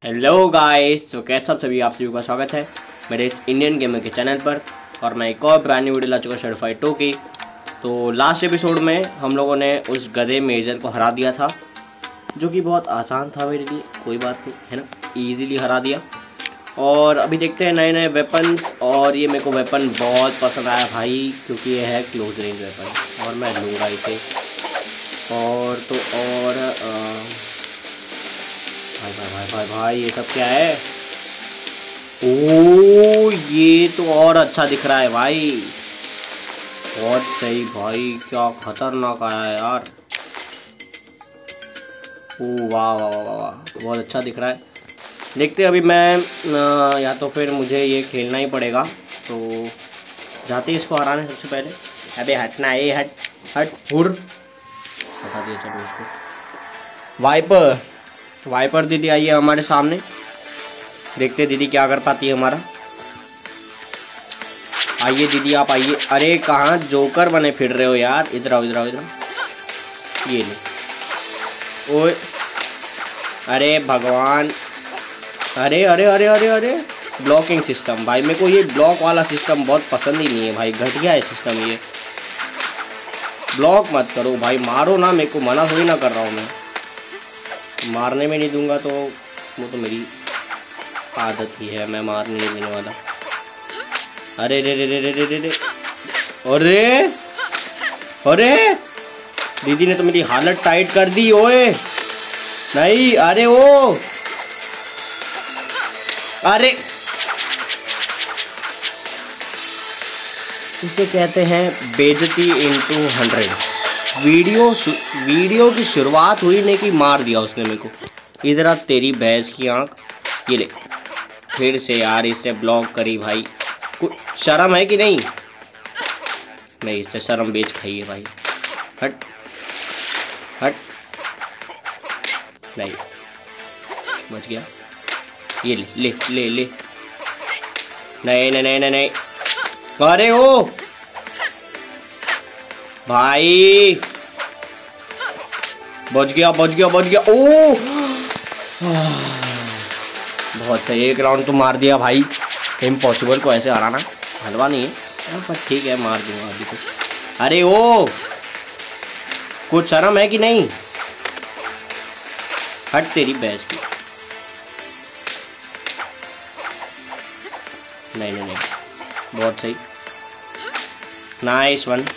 Hello guys, तो कैसे आप सभी का स्वागत है मेरे इस इंडियन गेमर के चैनल पर। और मैं एक और ब्रांड न्यू वीडियो ला चुका सर्टिफाइड 2 की। तो लास्ट एपिसोड में हम लोगों ने उस गधे मेजर को हरा दिया था, जो कि बहुत आसान था मेरे लिए, कोई बात नहीं है ना, इजीली हरा दिया। और अभी देखते हैं नए नए वेपन्स। और ये मेरे को वेपन बहुत पसंद आया भाई, क्योंकि ये है क्लोज रेंज वेपन और मैं लूँगा इसे। और तो और भाई भाई भाई भाई भाई ये सब क्या है? ओ ये तो और अच्छा दिख रहा है भाई, बहुत सही भाई, क्या खतरनाक आया है यार। ओ वाह वाह वाह वाह, बहुत अच्छा दिख रहा है। देखते अभी मैं या तो फिर मुझे ये खेलना ही पड़ेगा। तो जाते इसको हराने सबसे पहले। अबे हटना, ये हट हट हुर, हटा दिया। चलो उसको। वाइपर दीदी आई है हमारे सामने, देखते दीदी क्या कर पाती है हमारा। आइए दीदी आप आइए। अरे कहाँ जोकर बने फिर रहे हो यार, इधर आओ इधर आओ इधर आओ। ये ले। ओए अरे भगवान, अरे अरे अरे अरे अरे ब्लॉकिंग सिस्टम भाई, मेरे को ये ब्लॉक वाला सिस्टम बहुत पसंद ही नहीं है भाई, घटिया है सिस्टम ये। ब्लॉक मत करो भाई, मारो ना, मेरे को मना थोड़ी ना कर रहा हूँ मैं, मारने में नहीं दूंगा तो वो तो मेरी आदत ही है, मैं मारने नहीं देने वाला। अरे रे रे रे रे रे रे रे, अरे अरे दीदी ने तो मेरी हालत टाइट कर दी। ओए नहीं, अरे ओ अरे, इसे कहते हैं बेइज्जती इनटू 100। वीडियो की शुरुआत हुई नहीं कि मार दिया उसने मेरे को। इधर आ तेरी भैंस की आंख, ये ले फिर से यार, इसने ब्लॉक करी भाई। कुछ शर्म है कि नहीं? नहीं, इससे शर्म बेच खाई है भाई। हट हट, नहीं बच गया। ये ले ले ले ले, नहीं नहीं नहीं नहीं नहीं, अरे ओ भाई, बच गया बच गया बच गया। ओ बहुत सही, एक राउंड तो मार दिया भाई। इम्पॉसिबल को ऐसे हराना हलवा नहीं है, पर ठीक है मार दूंगा अभी तो। अरे ओ कुछ शर्म है कि नहीं? हट तेरी भैंस की, नहीं नहीं नहीं, बहुत सही, नाइस वन।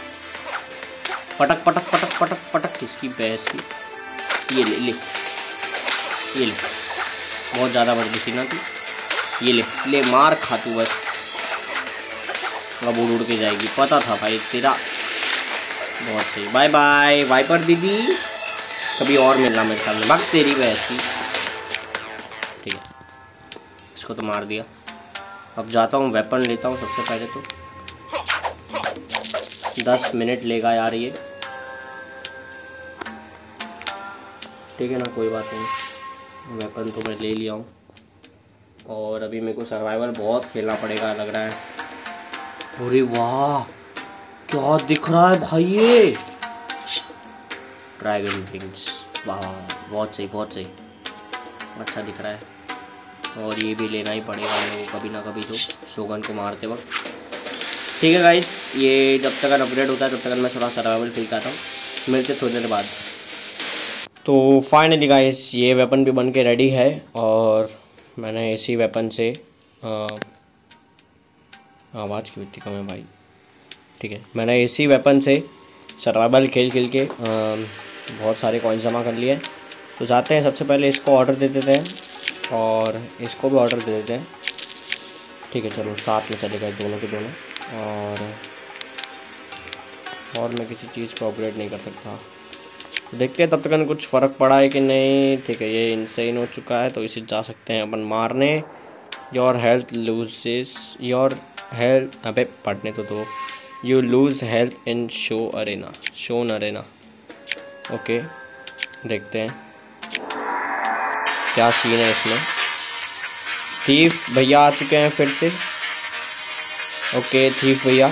पटक पटक पटक पटक पटक, किसकी भैंस की, ये ले ले ये ले, बहुत ज़्यादा बच गई ना तू, ये ले ले मार खा तू बस, अब उड़ उड़ के जाएगी, पता था भाई तेरा। बहुत सही, बाय बाय वाइपर दीदी, कभी और मिलना मेरे सामने, भाग तेरी भैंस की। ठीक है, इसको तो मार दिया। अब जाता हूँ वेपन लेता हूँ सबसे पहले तो। 10 मिनट लेगा यार ये, ठीक है ना, कोई बात नहीं। वेपन तो मैं ले लिया हूँ, और अभी मेरे को सर्वाइवल बहुत खेलना पड़ेगा लग रहा है। अरे वाह क्या दिख रहा है भाई ये, ड्रैगन विंग्स, वाह बहुत सही बहुत सही, अच्छा दिख रहा है। और ये भी लेना ही पड़ेगा मेरे को कभी ना कभी तो, शोगन को मारते वक्त। ठीक है गाइस, ये जब तक अपडेट होता है तब तक मैं थोड़ा सर्वाइवल फील करता हूँ, मिलते थोड़ी देर बाद। तो फाइनली गाइस ये वेपन भी बन के रेडी है, और मैंने इसी वेपन से आवाज़ क्यों इतनी कम है भाई, ठीक है, मैंने इसी वेपन से सर्वाइवल खेल खेल के बहुत सारे कॉइन जमा कर लिए। तो जाते हैं, सबसे पहले इसको ऑर्डर दे देते हैं, और इसको भी ऑर्डर दे देते हैं। ठीक है चलो, साथ में चले गए दोनों के दोनों। और मैं किसी चीज़ को अपग्रेड नहीं कर सकता, देखते हैं तब तक कुछ फ़र्क पड़ा है कि नहीं। ठीक है, ये इनसेन हो चुका है, तो इसे जा सकते हैं अपन मारने। Your health loses your health, अबे पढ़ने तो दो। You lose health in shown arena. Okay देखते हैं क्या सीन है इसमें। थीफ भैया आ चुके हैं फिर से। ओके थीफ भैया,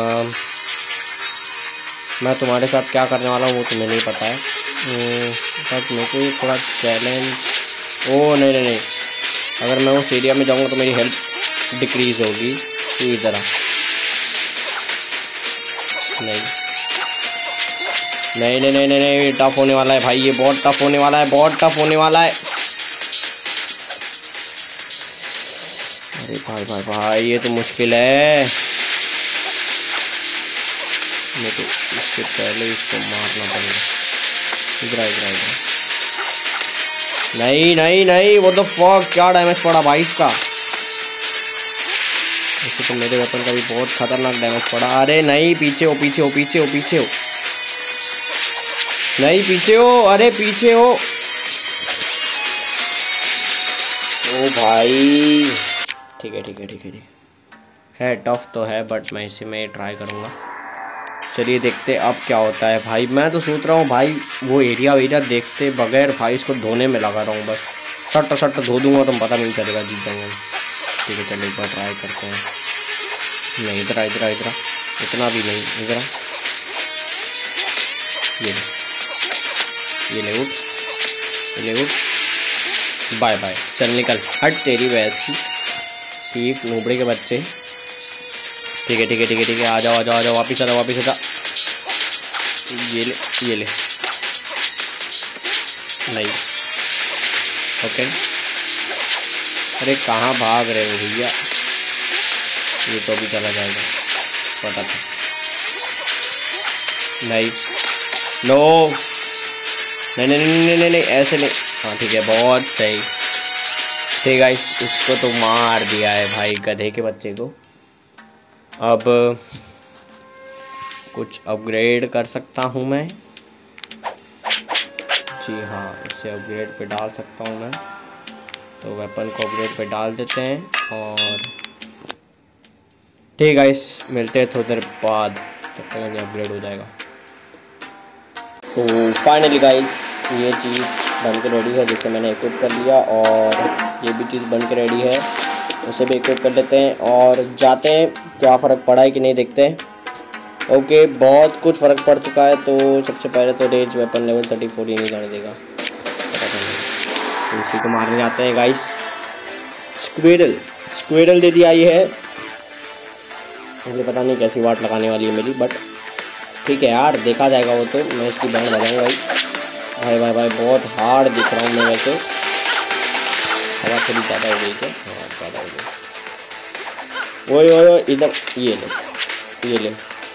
मैं तुम्हारे साथ क्या करने वाला हूँ वो तुम्हें नहीं पता है, बट मेरे को ये थोड़ा चैलेंज ओ नहीं नहीं नहीं, अगर मैं उस एरिया में जाऊँगा तो मेरी हेल्थ डिक्रीज होगी। तो इधर आ। नहीं नहीं नहीं नहीं नहीं नहीं, टफ होने वाला है भाई, ये बहुत टफ होने वाला है, बहुत टफ होने वाला है। अरे भाई भाई भाई, ये तो मुश्किल है। मैं तो इसके पहले इसको मारना पड़ेगा। इधर इधर इधर। नहीं नहीं नहीं, वो तो फक, क्या डैमेज पड़ा भाई इसका। वैसे तो मेरे वेपन का भी बहुत खतरनाक डैमेज पड़ा। अरे नहीं, पीछे हो पीछे हो पीछे हो पीछे हो, नहीं पीछे हो, अरे पीछे हो। ओ भाई, ठीक है ठीक है ठीक है ठीक है, टफ तो है बट मैं इसी में ट्राई करूँगा। चलिए देखते अब क्या होता है भाई। मैं तो सोच रहा हूँ भाई वो एरिया देखते बगैर भाई इसको धोने में लगा रहा हूँ बस। सट सट धो दूंगा तो पता नहीं चलेगा, जीत जाऊँगा। ठीक है चलिए एक बार ट्राई करते हैं। नहीं इधर इधर इधर, इतना भी नहीं, इधर ये ले उठ, ये ले उठ, बाय बाय, चल निकल, हट तेरी भैंस की ठीक नूबड़े के बच्चे। ठीक है ठीक है ठीक है ठीक है, आ जाओ आ जाओ आ जाओ, वापिस आ जाओ वापिस आ जाओ। ये ले ये ले, नहीं ओके। अरे कहाँ भाग रहे हो भैया, ये तो भी चला जाएगा, पता था। नहीं नो, नहीं नहीं नहीं नहीं नहीं, ऐसे नहीं। हाँ ठीक है, बहुत सही। ठीक है इसको तो मार दिया है भाई, गधे के बच्चे को। अब कुछ अपग्रेड कर सकता हूँ मैं। जी हाँ, इसे अपग्रेड पे डाल सकता हूँ मैं। तो वेपन को अपग्रेड पे डाल देते हैं और ठीक है मिलते हैं थोड़ी देर बाद, तब तक ये अपग्रेड हो जाएगा। तो फाइनली गाइस ये चीज़ बन के रेडी है, जिसे मैंने इक्विप कर लिया, और ये भी चीज़ बन के रेडी है, उसे भी इक्विप कर लेते हैं और जाते हैं। क्या फ़र्क पड़ा है कि नहीं देखते हैं। ओके बहुत कुछ फ़र्क पड़ चुका है। तो सबसे पहले तो रेंज वेपन लेवल 34 ही नहीं जाने देगा, तो इसी को मारने जाते हैं गाइस। स्क्विरल, स्क्विरल दे दिया ये है, मुझे पता नहीं कैसी वाट लगाने वाली है मेरी, बट ठीक है यार देखा जाएगा वो तो। मैं इसकी बैंड बजाऊँगा भाई भाई भाई बहुत हार्ड दिख रहा हूँ मैं वैसे। हवा थोड़ी ज़्यादा हो गई क्या, हाँ ज़्यादा हो गई। ओए ओए इधर, ये ले ये ले।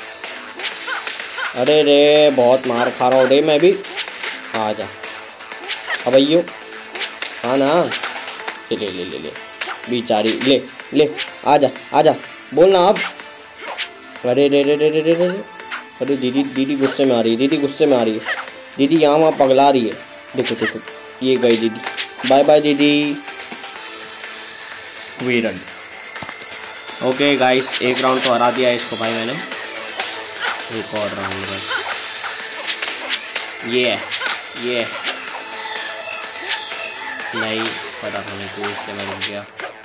अरे रे बहुत मार खा रहा हूँ रे मैं भी। आ जा अब आइयो, हाँ ना, ले ले ले ले ले बेचारी, ले ले आजा आजा, बोलना अब। अरे रे रे रे रे रे रे, अरे दीदी दीदी गुस्से में आ रही है, दीदी गुस्से में आ रही है, दीदी यहाँ वहाँ पगला रही है। देखो देखो ये गई दीदी, बाय बाय दीदी। स्क्विरल। ओके गाइस एक राउंड तो हरा दिया है इसको भाई मैंने, एक और राउंड बस। ये नहीं पता था मेरे को, इसके मैं रुक गया।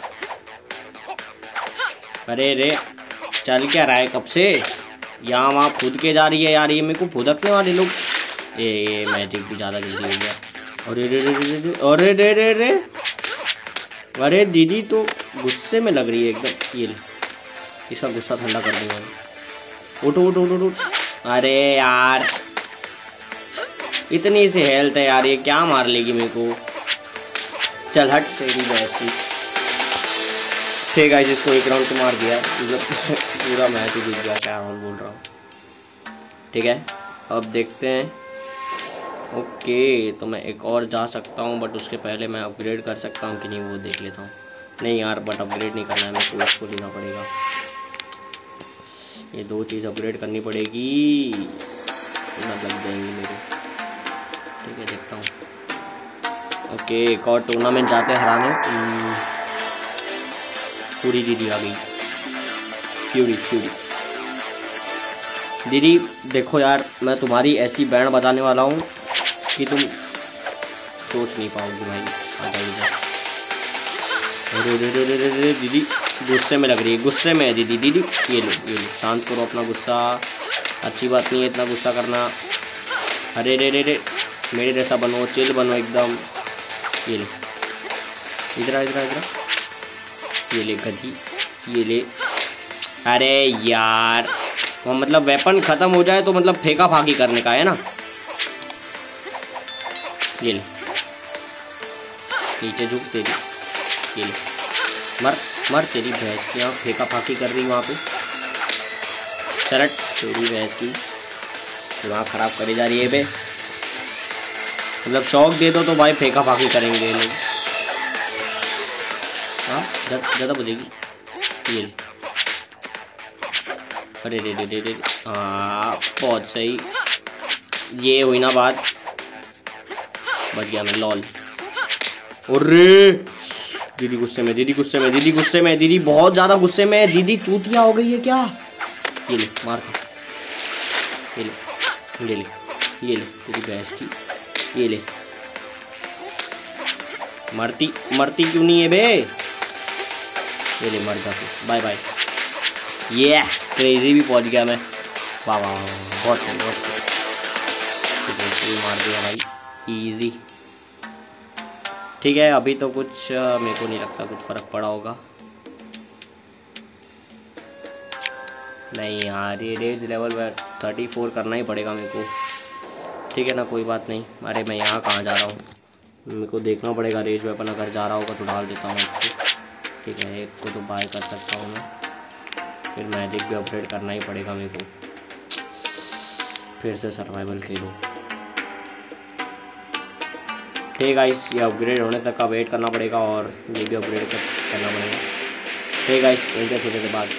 अरे रे चल क्या रहा है कब से, यहाँ वहाँ फूद के जा रही है यार, ये मेरे को फुदकने वाले लोग। ये मैजिक भी ज़्यादा जल्दी हो गया। अरे रे रे रे, अरे रे रे रे, अरे दीदी तो गुस्से में लग रही है एकदम। ये इसका गुस्सा ठंडा कर दूंगा। उठ उठ उठ उठ। अरे यार इतनी सी हेल्थ है यार, ये क्या मार लेगी मेरे को। चल हट तेरी भैंस की। ठीक है इसको एक राउंड तो मार दिया, पूरा मैच ही जीत गया, क्या राउंड बोल रहा हूँ। ठीक है अब देखते हैं। ओके तो मैं एक और जा सकता हूँ, बट उसके पहले मैं अपग्रेड कर सकता हूँ कि नहीं वो देख लेता हूँ। नहीं यार बट अपग्रेड नहीं करना है, मेरे को इसको लेना पड़ेगा। ये दो चीज़ अपग्रेड करनी पड़ेगी, ना लग जाएंगी मेरी। ठीक है देखता हूँ। ओके एक और टूर्नामेंट जाते हैं हराने। फ्यूरी दीदी आ गई, फ्यूरी फ्यूरी दीदी देखो यार, मैं तुम्हारी ऐसी बैंड बजाने वाला हूँ कि तुम सोच नहीं पाओगी भाई। आ जाइए। अरे रे रे रे रे दीदी गुस्से में लग रही है, गुस्से में है दीदी। दीदी ये लो शांत करो अपना गुस्सा, अच्छी बात नहीं है इतना गुस्सा करना। अरे रे रे रे मेरे जैसा बनो, चिल बनो एकदम। ये लो इधर इधर इधर, ये ले गधी, ये ले। अरे यार वो मतलब वेपन ख़त्म हो जाए तो मतलब फेंका फाकी करने का है ना। ये ले, नीचे झुक तेरी, ये ले, मर मर तेरी भैंस की। यहाँ फेंका फाकी कर रही वहाँ पे, सरट तेरी भैंस की, दिमाग ख़राब करे जा रही है बे। मतलब शौक दे दो तो भाई फेंका फाकी करेंगे ये लोग। हाँ ज़्यादा बजेगी। ये ले, अरे रे रे रे रे, हाँ बहुत सही, ये हुई ना बात, बच गया मैं लॉल। अरे दीदी गुस्से में, दीदी गुस्से में, दीदी गुस्से में, दीदी बहुत ज़्यादा गुस्से में, दीदी चूतिया हो गई है क्या। ये ले मार खा, ये ले, ये ले, ये ले तेरी भैंस की, ये ले। मरती मरती क्यों नहीं है बे। ये ले मर जा फिर, बाय बाय। ये क्रेजी भी पहुंच गया मैं, वाह वाह वाह, बहुत सही बहुत सही, मार दिया भाई इजी। ठीक है अभी तो कुछ मेरे को नहीं लगता कुछ फ़र्क पड़ा होगा। नहीं यार ये रेज लेवल 34 करना ही पड़ेगा मेरे को। ठीक है ना, कोई बात नहीं। अरे मैं यहाँ कहाँ जा रहा हूँ, मेरे को देखना पड़ेगा रेज वेपन, अगर जा रहा होगा तो डाल देता हूँ इसको। ठीक है एक को तो बाय कर सकता हूँ मैं, फिर मैजिक भी अपग्रेड करना ही पड़ेगा मेरे को, फिर से सर्वाइवल खेलो। ठीक गाइस ये अपग्रेड होने तक का वेट करना पड़ेगा और ये भी अपग्रेड करना पड़ेगा। ठीक गाइस मिलते हैं थोड़ी देर बाद।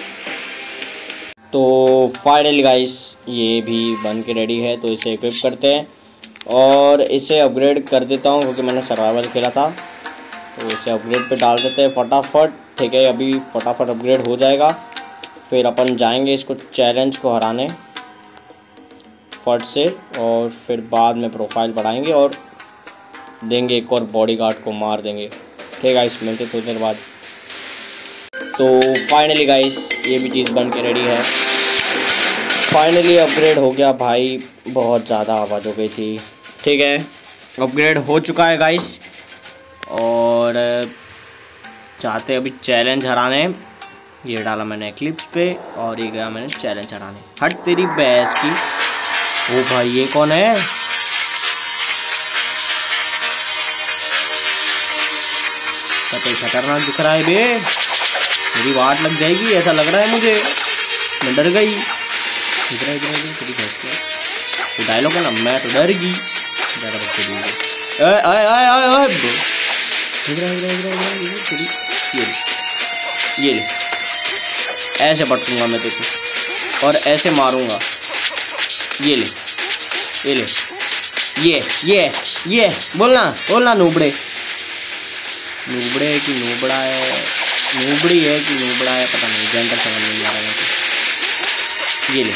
तो फाइनली गाइस ये भी बन के रेडी है, तो इसे इक्विप करते हैं और इसे अपग्रेड कर देता हूँ क्योंकि मैंने सर्वाइवल खेला था, तो इसे अपग्रेड पे डाल देते हैं फटाफट। ठीक है अभी फटाफट अपग्रेड हो जाएगा, फिर अपन जाएंगे इसको चैलेंज को हराने फट से, और फिर बाद में प्रोफाइल बढ़ाएंगे और देंगे एक और बॉडीगार्ड को मार देंगे। ठीक गाइस मिलते थोड़ी देर बाद। तो फाइनली गाइस ये भी चीज़ बन के रेडी है, फाइनली अपग्रेड हो गया भाई, बहुत ज़्यादा आवाज़ हो गई थी। ठीक है अपग्रेड हो चुका है गाइस, और चाहते अभी चैलेंज हराने। ये डाला मैंने क्लिप्स पे और ये गया मैंने चैलेंज हराने। हट तेरी भैंस की। ओ भाई ये कौन है, कतई खतरनाक दिख रहा है बे, मेरी वाट लग जाएगी ऐसा लग रहा है मुझे, मैं डर गई। इधर इधर इधर तेरी भैंस की, वो डायलॉग है ना, मैं तो डर गई। ज़्यादा बच्चे दूंगे, आए आए आए आए आए, इधर इधर इधर इधर तेरी, ये ले ऐसे पटकूंगा मैं तेरे को और ऐसे मारूंगा। ये ले ये ले, ये बोलना बोलना, नूबड़े नूबड़े है कि नूबड़ा है, नूबड़ी है कि नूबड़ा है पता नहीं, जेंडर समझ नहीं आ रहा है। ये ले,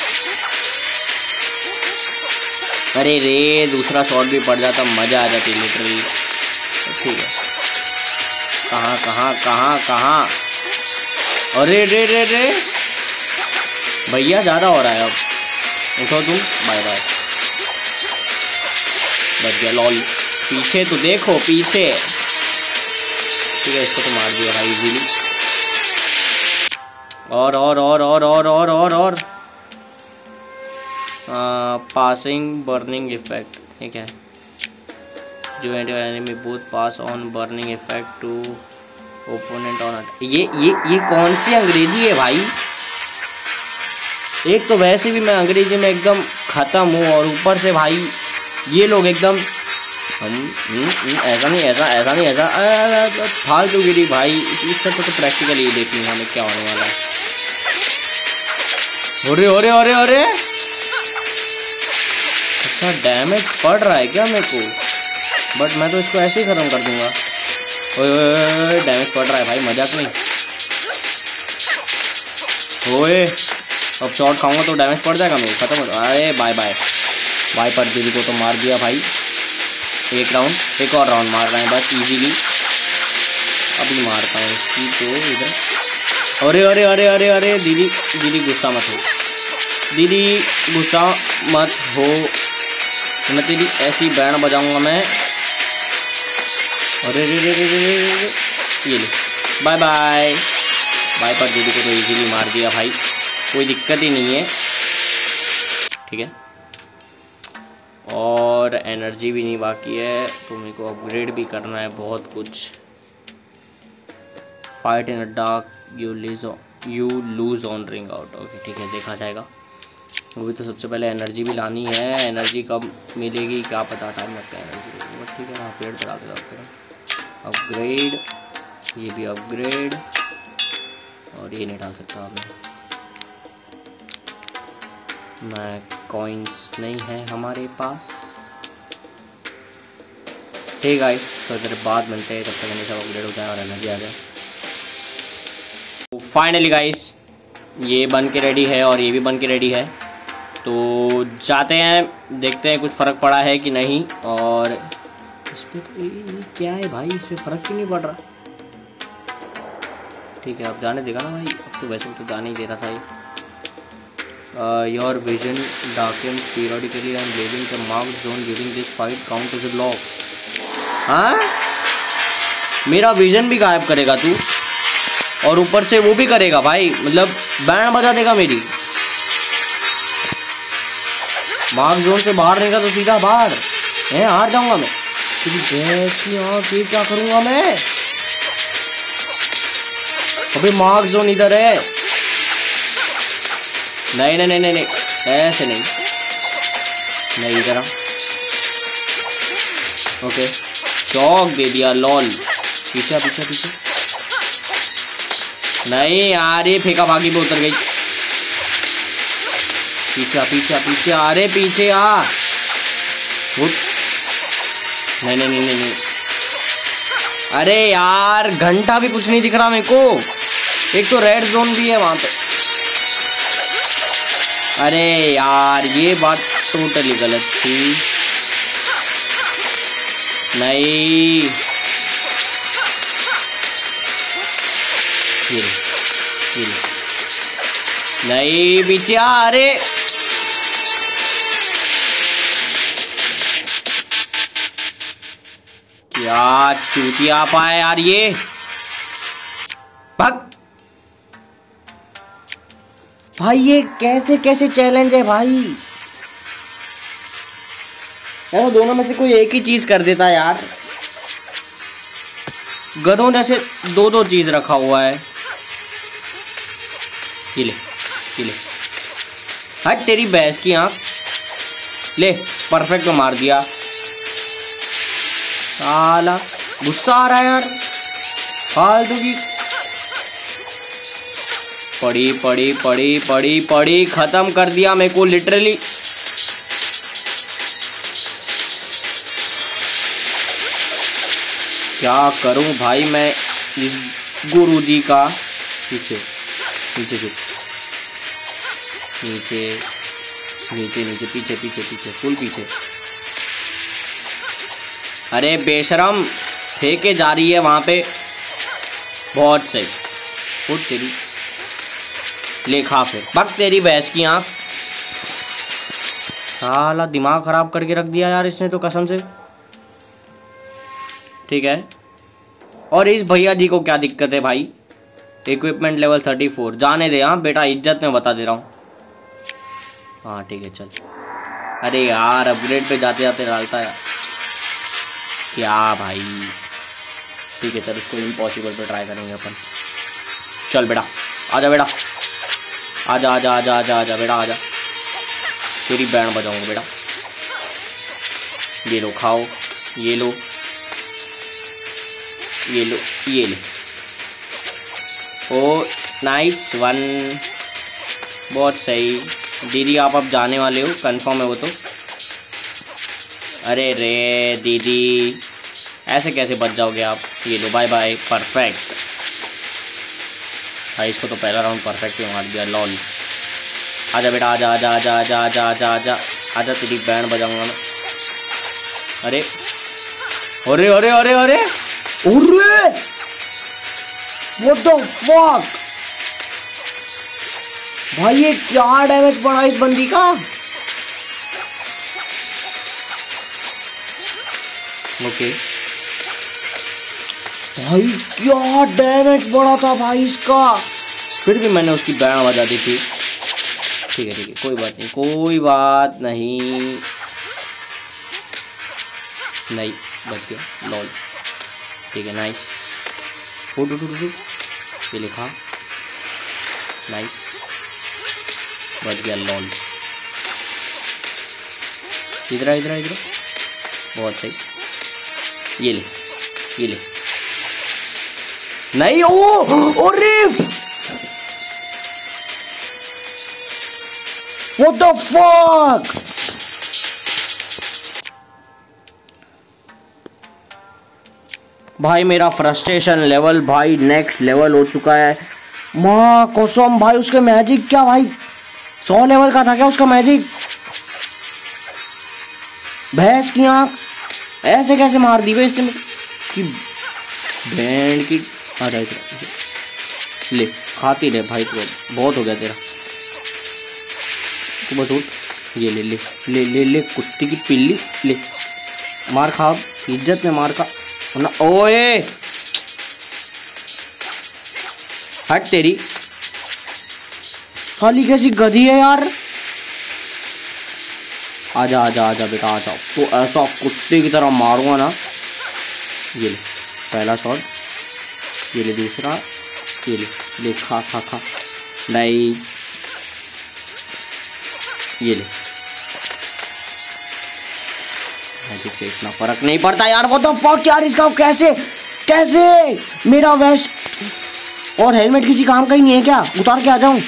अरे रे दूसरा शॉट भी पड़ जाता, मज़ा आ जाती लिटरली। ठीक है कहाँ कहाँ कहाँ कहाँ, अरे रे रे रे भैया ज़्यादा हो रहा है, अब उठो तुम, बाय बाय। बच गया लॉल, पीछे तो देखो पीछे। ठीक है इसको तो मार दिया भाई इजीली, और पासिंग बर्निंग इफेक्ट। ठीक है जो enemy both pass on burning effect to opponent on. ये कौन सी अंग्रेजी है भाई, एक तो वैसे भी मैं अंग्रेजी में एकदम ख़त्म हूँ और ऊपर से भाई ये लोग एकदम ऐसा नहीं ऐसा फालतू गिरी भाई। इससे तो प्रैक्टिकली ये देखनी हमें क्या होने वाला है। अरे अरे अरे अरे अच्छा डैमेज पड़ रहा है क्या मेरे को, बट मैं तो इसको ऐसे ही ख़त्म कर दूंगा। ओए डैमेज पड़ रहा है भाई, मजाक नहीं। ओए अब शॉट खाऊंगा तो डैमेज पड़ जाएगा मेरे, खत्म हो। अरे बाय बाय बाय, पर दीदी को तो मार दिया भाई। एक राउंड, एक और राउंड मार रहे हैं बस इजीली। अभी मारता हूँ इसकी तो इधर। अरे अरे अरे अरे अरे दीदी दीदी गुस्सा मत हो, दीदी गुस्सा मत हो, मैं तेरी ऐसी बैंड बजाऊंगा मैं। अरे रे रे रे रे रे, ये ले, बाय बाय। वाइपर दीदी को तो इजीली मार दिया भाई, कोई दिक्कत ही नहीं है। ठीक है, और एनर्जी भी नहीं बाकी है, तो मेरे को अपग्रेड भी करना है बहुत कुछ। Fight in dark you lose on ring out. Okay ठीक है, देखा जाएगा। वो भी तो सबसे पहले एनर्जी भी लानी है, एनर्जी कब मिलेगी क्या पता, टाइम लगता है एनर्जी। बट ठीक है, अपग्रेड करा देता। अपग्रेड, ये भी अपग्रेड, और ये नहीं डाल सकता अब मैं, कॉइन्स नहीं है हमारे पास। ठीक है, तो जरा बाद मिलते हैं, तब तक हमें सब अपग्रेड हो जाए और एनर्जी आ जाए। तो फाइनली गाइस ये बन के रेडी है और ये भी बन के रेडी है, तो जाते हैं देखते हैं कुछ फ़र्क पड़ा है कि नहीं। और इस पर क्या है भाई, इस पर फ़र्क क्यों नहीं पड़ रहा। ठीक है, अब जाने देगा ना भाई, अब तो वैसे तो जाने ही दे रहा था ये। Your vision darkens periodically and leaving the marked zone during this fight count as loss. हाँ, मेरा विजन भी गायब करेगा तू, और ऊपर से वो भी करेगा भाई, मतलब बैंड बजा देगा मेरी। मार्क जोन से बाहर रहेगा तो सीधा बाहर है, हार जाऊंगा मैं। ये क्या करूंगा मैं, अभी मार्क जोन इधर है। नहीं नहीं नहीं नहीं, नहीं ऐसे नहीं, नहीं इधर। ओके, शॉक दे दिया, लॉल। पीछे पीछे पीछे, नहीं यार, ये फेंका भागी पे उतर गई। पीछे पीछे पीछे, अरे पीछे आ। नहीं नहीं नहीं नहीं नहीं, अरे यार घंटा भी कुछ नहीं दिख रहा मेरे को, एक तो रेड जोन भी है वहां पे। अरे यार ये बात टोटली गलत थी। नहीं, ये नहीं पीछे आ, अरे क्या चूतिया पाए यार ये, भाग भाई। ये कैसे कैसे चैलेंज है भाई यार, दोनों में से कोई एक ही चीज कर देता यार। गधों जैसे दो दो चीज रखा हुआ है। ये ले, ये ले, हट तेरी भैंस की आंख। ले, परफेक्ट में मार दिया। साला गुस्सा आ रहा है यार, फालतू की। पड़ी पड़ी पड़ी पड़ी पड़ी, खत्म कर दिया मेरे को लिटरली। क्या करूं भाई मैं इस गुरु जी का। पीछे नीचे झुक, नीचे नीचे नीचे, पीछे पीछे पीछे, फुल पीछे। अरे बेशरम, फेंके जा रही है वहां पे, बहुत सही। उठ तेरी, ले खा फिर, बक तेरी भैंस की आंख। साला दिमाग खराब करके रख दिया यार इसने तो कसम से। ठीक है, और इस भैया जी को क्या दिक्कत है भाई। इक्विपमेंट लेवल 34, जाने दे। हाँ बेटा, इज्जत में बता दे रहा हूँ। हाँ ठीक है चल। अरे यार अपग्रेड पे जाते जाते डालता यार, क्या भाई। ठीक है चल, उसको इम्पॉसिबल पे ट्राई करेंगे अपन। चल बेटा, आजा बेटा, आजा आजा आजा आजा आजा बेटा, आजा। तेरी बैंड बजाऊंगा बेटा। ये लो खाओ, ये लो, ये लो, ये लो। ओ नाइस वन, बहुत सही। दीदी आप अब जाने वाले हो, कंफर्म है वो तो। अरे रे दीदी, ऐसे कैसे बच जाओगे आप। ये लो, बाय बाय, परफेक्ट भाई। इसको तो पहला राउंड परफेक्ट ही मार दिया, लॉल। आजा बेटा, आजा आजा आजा आजा आजा आजा आजा आजा, तेरी बैंड बजाऊंगा मैं। अरे अरे अरे अरे अरे अरे, व्हाट द फक भाई, ये क्या डैमेज पड़ा इस बंदी का। ओके भाई क्या डैमेज बढ़ा था भाई इसका, फिर भी मैंने उसकी बैंड बजा दी थी। ठीक है कोई बात नहीं, कोई बात नहीं, नहीं बच गया लॉल। ठीक है नाइस, उठ ये लिखा नाइस, बच गया लॉल। इधर इधर बहुत सही, ये ले नहीं। ओ रिफ, व्हाट द फक। भाई मेरा फ्रस्ट्रेशन लेवल भाई नेक्स्ट लेवल हो चुका है। माँ कसम भाई, उसके मैजिक क्या भाई 100 लेवल का था क्या उसका मैजिक। भैंस की आंख ऐसे कैसे मार दी भाई इसने उसकी बैंड की। आ जाए ले, खाती रहे भाई, तो बहुत हो गया तेरा, तो बस उठ। ये ले ले ले ले ले कुत्ते की पिल्ली, ले मार खा, इज्जत में मार खा ना। ओए हट, तेरी साली कैसी गधी है यार। आजा आजा आजा बेटा आ जाओ, तो ऐसा कुत्ते की तरह मारूंगा ना। ये ले पहला शॉट, ये ले दूसरा, ये ले खा खा खा, नहीं ये ले। मैजिक से इतना फर्क नहीं पड़ता यार, वो तो फक यार इसका कैसे कैसे। मेरा वेस्ट और हेलमेट किसी काम का ही नहीं है क्या, उतार के आ जाऊं।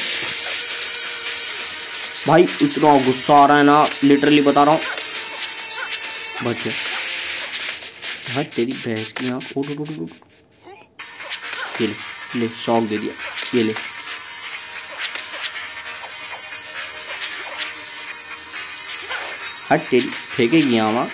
भाई इतना गुस्सा आ रहा है ना, लिटरली बता रहा हूँ। बच गया, हट तेरी भैंस की आँख, उठ उठ उठ। ये ले शॉक दे दिया, ये ले। हट तेरी, फेंकेगी यहाँ वहाँ,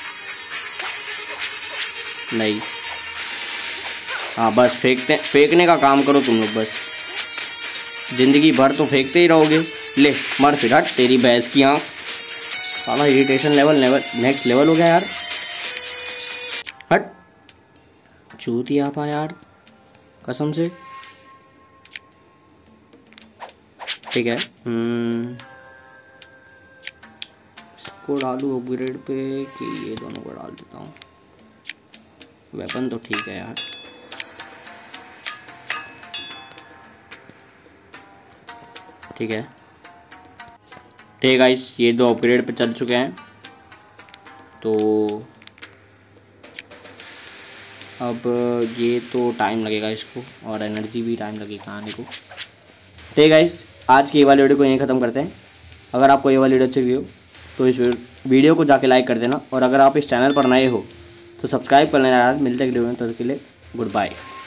नहीं। हाँ बस फेंकने का काम करो तुम लोग, बस जिंदगी भर तो फेंकते ही रहोगे। ले मर फिर, हट तेरी भैंस की आँख। साला इरिटेशन लेवल नेक्स्ट लेवल हो गया यार। हट चूती आपा यार, कसम से। ठीक है इसको डालूँ अपग्रेड पे कि ये दोनों को डाल देता हूँ। वेपन तो ठीक है यार, ठीक है गाइस, ये दो अपग्रेड पे चल चुके हैं। तो अब ये तो टाइम लगेगा इसको, और एनर्जी भी टाइम लगेगा आने को। ठीक गाइस, आज की ये वाली वीडियो को यहीं ख़त्म करते हैं। अगर आपको ये वाली वीडियो अच्छी लगी हो तो इस वीडियो को जाके लाइक कर देना, और अगर आप इस चैनल पर नए हो तो सब्सक्राइब कर लेना यार। मिलते अगले वीडियो में, तब तक के लिए गुड बाय।